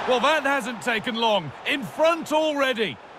Well, that hasn't taken long. In front already.